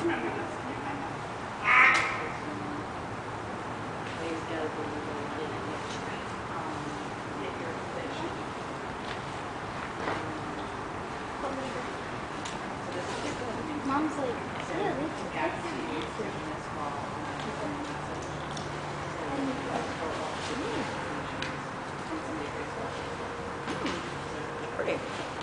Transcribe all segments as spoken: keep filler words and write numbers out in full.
Mom's like, yeah, we can get Pretty.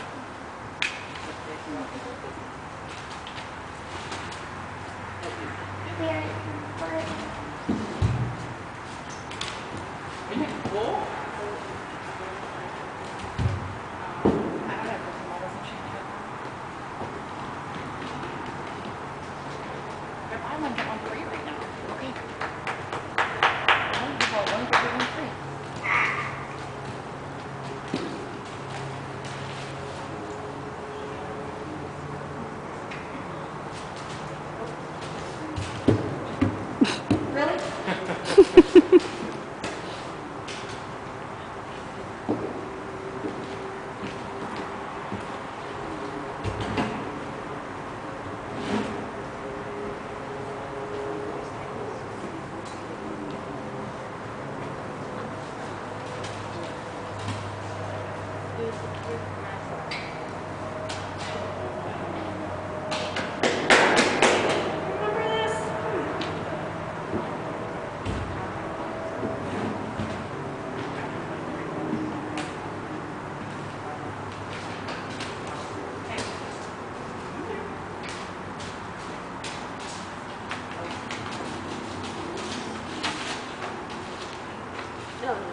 Where, where, Isn't it cool? I don't have this one, doesn't change it. If I want to get one free right now. Okay. I want to give out one get one free. no, no.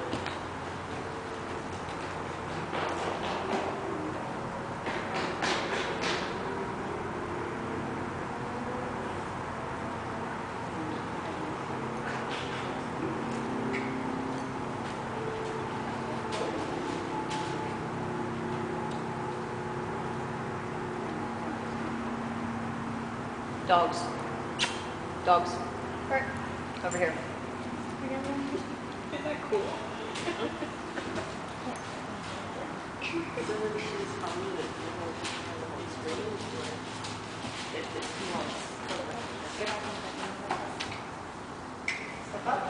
Dogs. Dogs. Bert, Over here. another one? Isn't that cool? So when she's calling it, you know, on the screen, or if it's not, Get off of that. Step up.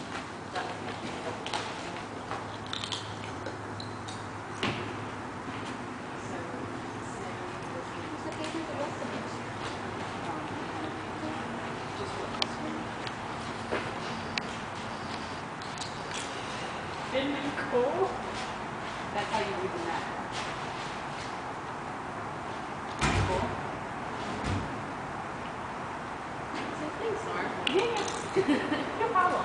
It's okay, there's a rest of it. Isn't it cool? That's how you read the map. Cool. so thanks, Mark. Yes. No problem.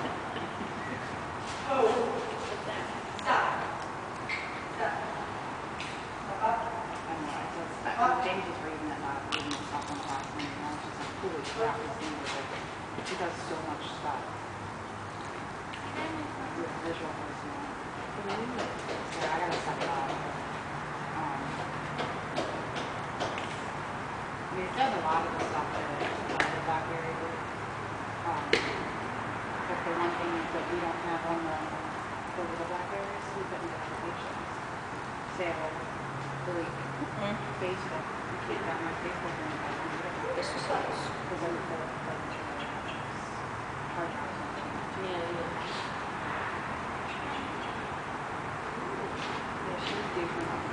Oh. Stop. Stop. Step up. I know, I feel stuck. James was reading that last, reading the stuff on the last one, and I was just like, holy crap, this thing is like, she does so much stuff. With visual person. So I gotta set it off. Um, I mean, it does a lot of the stuff that uh, the Blackberry did. Um, but the one thing is that we don't have on the, over the Blackberries, we put in the applications. Sale, delete, Facebook. You can't have my Facebook or anything. This is us. Because of the, like, charge house. Yeah, yeah. Yeah, she was due for that.